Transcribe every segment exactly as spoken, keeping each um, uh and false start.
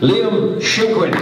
Liam SHINKWIN.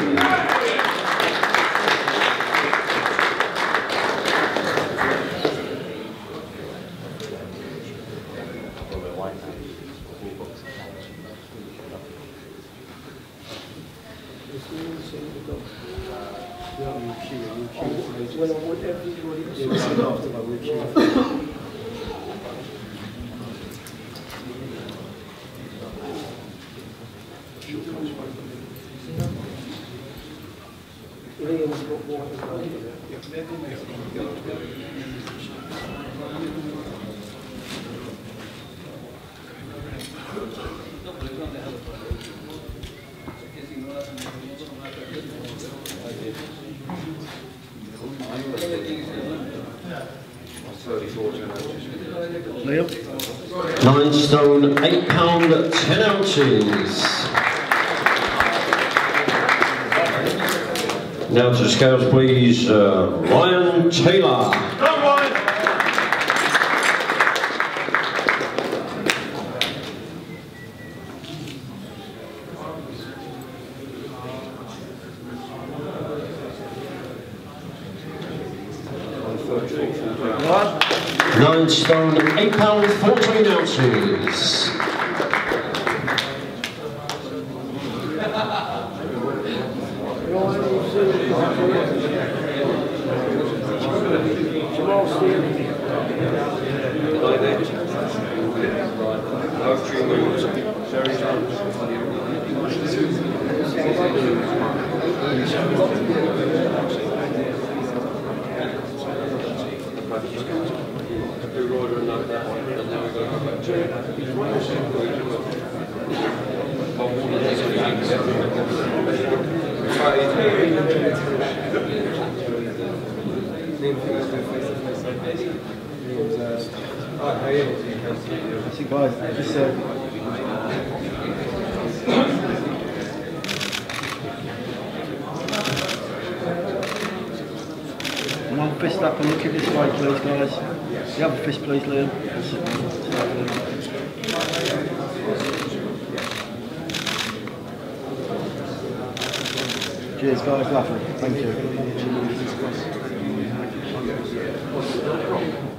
Nine stone, eight pound, ten ounces. Now to the scales, please, uh, Ryan Taylor. Come on. Nine stone, eight pound, fourteen ounces. I think guys, just uh, one fist up and look at this way, please, guys. The other fist, please, Liam. Cheers, guys. Lovely. Thank you.